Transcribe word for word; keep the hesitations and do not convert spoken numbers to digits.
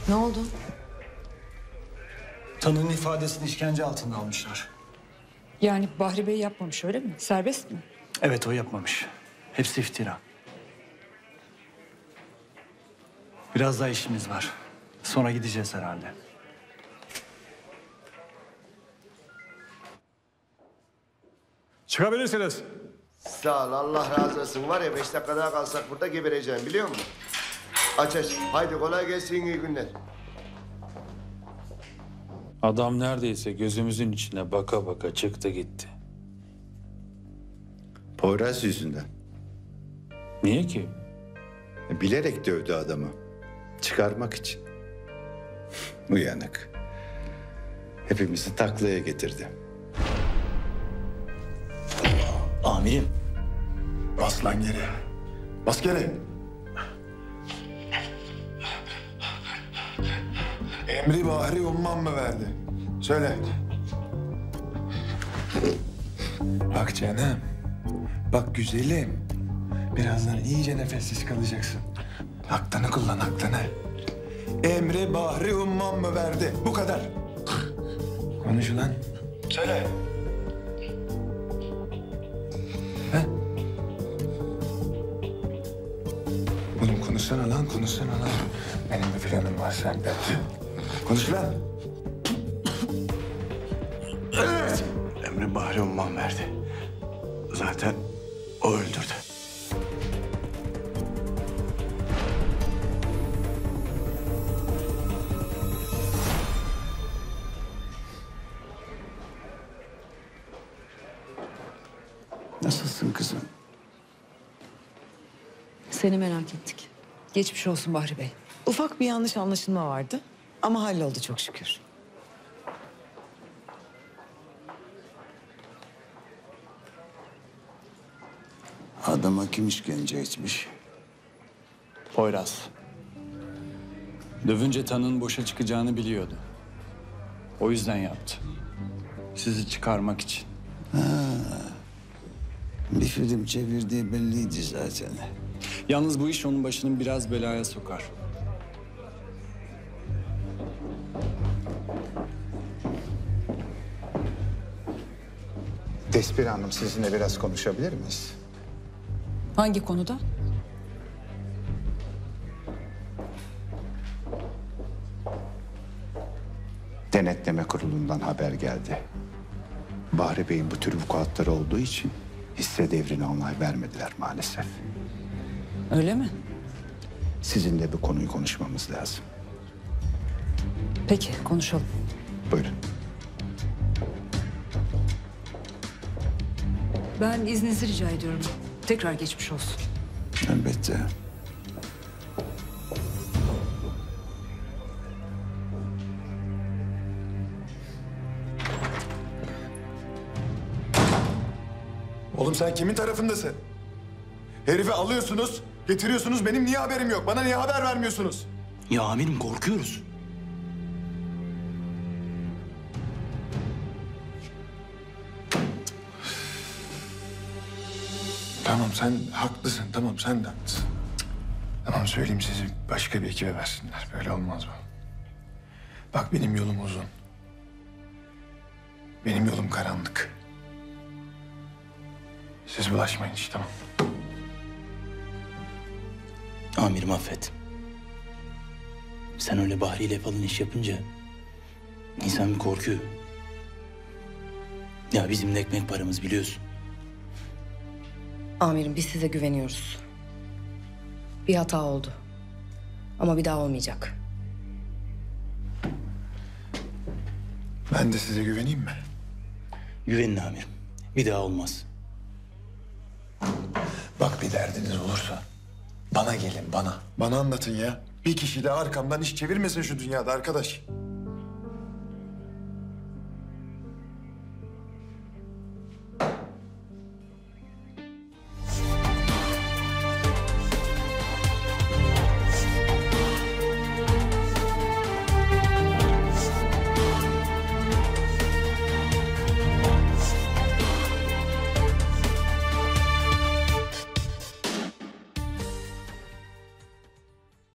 Ne oldu? Tanığın ifadesini işkence altında almışlar. Yani Bahri Bey yapmamış öyle mi? Serbest mi? Evet, o yapmamış. Hepsi iftira. Biraz daha işimiz var. Sonra gideceğiz herhalde. Çıkabilirsiniz. Sağ ol, Allah razı olsun. Var ya beş dakika daha kalsak burada gebereceğim biliyor musun? Aç aç. Haydi kolay gelsin, iyi günler. Adam neredeyse gözümüzün içine baka baka çıktı gitti. Poyraz yüzünden. Niye ki? Bilerek dövdü adamı. Çıkarmak için. Uyanık. Hepimizi taklaya getirdi. Amirim. Bas lan geri. Bas geri. Emri Bahri umman mı verdi? Söyle. Bak canım. Bak güzelim. Birazdan iyice nefessiz kalacaksın. Aklını kullan, aklını. Emri Bahri umman mı verdi? Bu kadar. Konuş ulan. Söyle. He? Oğlum konuşsana lan, konuşsana lan. Benim bir planım var senden. Konuş lan. Evet. Emri Bahri umman verdi. Zaten o öldürdü. Nasılsın kızım? Seni merak ettik. Geçmiş olsun Bahri Bey. Ufak bir yanlış anlaşılma vardı ama halloldu çok şükür. Adama kim işkence etmiş? Poyraz. Dövünce Tan'ın boşa çıkacağını biliyordu. O yüzden yaptı. Sizi çıkarmak için. Bir film çevirdiği belliydi zaten. Yalnız bu iş onun başını biraz belaya sokar. Despir Hanım, sizinle biraz konuşabilir miyiz? Hangi konuda? Denetleme kurulundan haber geldi. Bahri Bey'in bu tür vukuatları olduğu için hisse devrine onay vermediler maalesef. Öyle mi? Sizinle bu konuyu konuşmamız lazım. Peki konuşalım. Buyurun. Ben izninizi rica ediyorum. Tekrar geçmiş olsun. Elbette. Oğlum sen kimin tarafındasın? Herifi alıyorsunuz, getiriyorsunuz. Benim niye haberim yok? Bana niye haber vermiyorsunuz? Ya amirim korkuyoruz. Tamam sen haklısın. Tamam sen de haklısın. Tamam söyleyeyim, sizi başka bir ekibe versinler. Böyle olmaz bu. Bak benim yolum uzun. Benim yolum karanlık. Siz bulaşmayın hiç, tamam. Amirim affet. Sen öyle Bahri ile falan iş yapınca insan bir korkuyor. Ya bizim de ekmek paramız biliyorsun. Amirim biz size güveniyoruz. Bir hata oldu. Ama bir daha olmayacak. Ben de size güveneyim mi? Güvenin amirim. Bir daha olmaz. Bak bir derdiniz olursa bana gelin bana. Bana anlatın ya. Bir kişi de arkamdan iş çevirmesin şu dünyada arkadaş.